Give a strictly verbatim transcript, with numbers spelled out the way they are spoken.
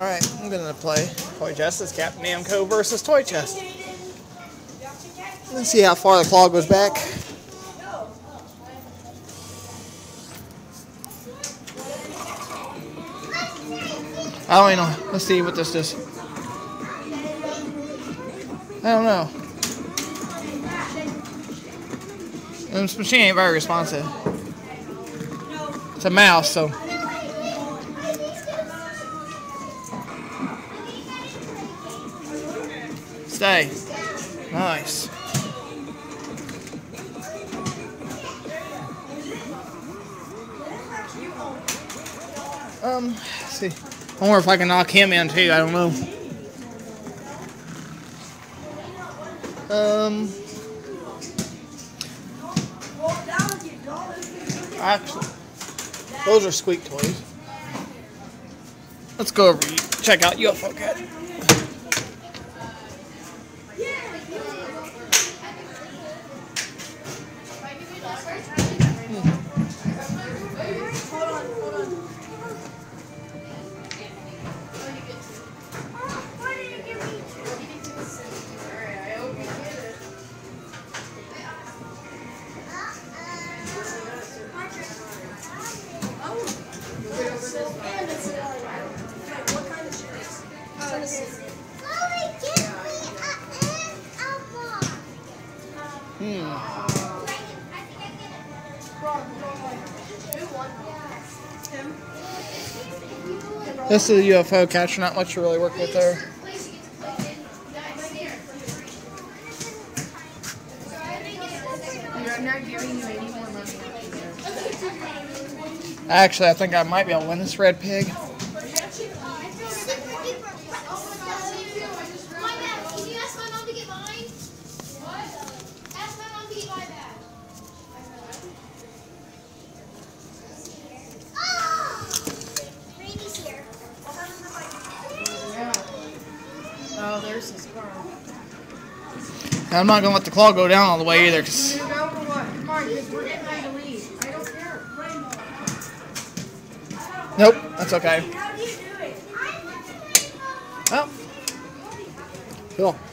Alright, I'm gonna play Toy Chest. It's Captain Namco versus Toy Chest. Let's see how far the claw goes back. I don't even know. Let's see what this is. I don't know. This machine ain't very responsive. It's a mouse, so. Stay. Nice. Um, let's see. I wonder if I can knock him in too. I don't know. Um, actually, those are squeak toys. Let's go over check out U F O Cat. Hmm. This is a U F O catcher, not much to really work with there. I'm not giving you any more money. Actually, I think I might be able to win this red pig. Oh, there's his car. I'm not gonna let the claw go down all the way either. Cause Come on, because we're getting ready to leave. I don't care. nope, that's okay. Well, cool.